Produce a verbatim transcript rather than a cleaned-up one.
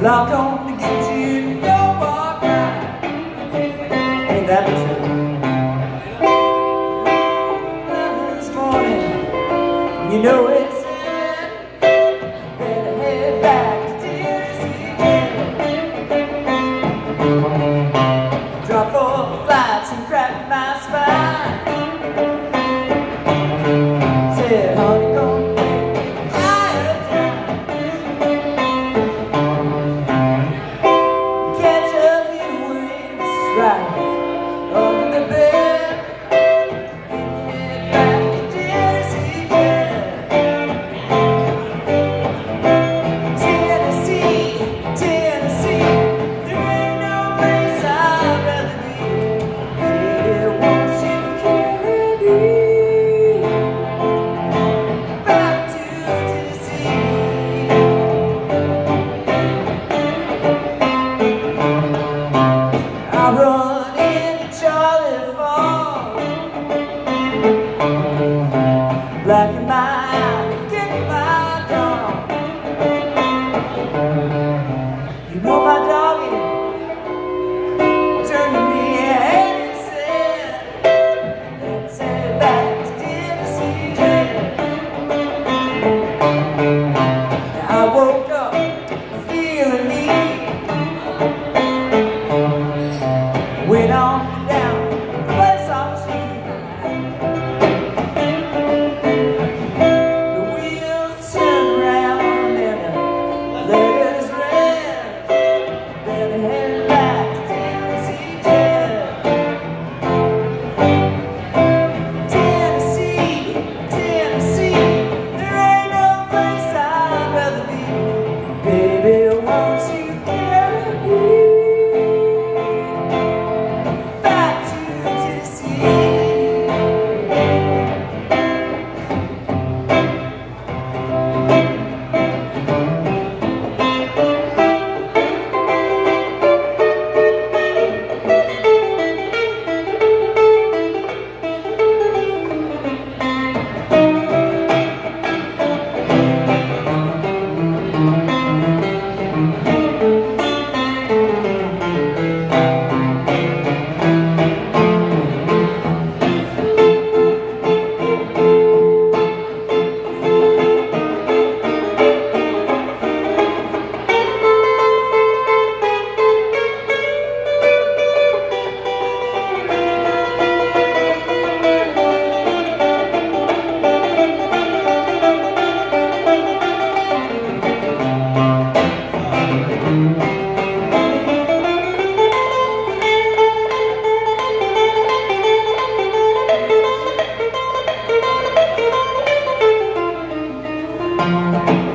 Lock on to get you to go walk right. Ain't that the truth? This morning, you know it's sad. Better head back to Tennessee. Drop four flights and crack my spine. Said, honey, go right under the bed, get back to Tennessee, Tennessee, Tennessee. There ain't no place I'd rather be. It wants you to carry me back to Tennessee. I run into Charlie Falls, black and mild, get my dog. You know my doggy turned to me and he said, let's head back to Tennessee. Now I woke up feeling me. Went on down the place on street. The wheels turned round and the letters read, better head back to Tennessee, Tennessee, Tennessee. There ain't no place I'd rather be. Baby, won't you carry me? Thank you.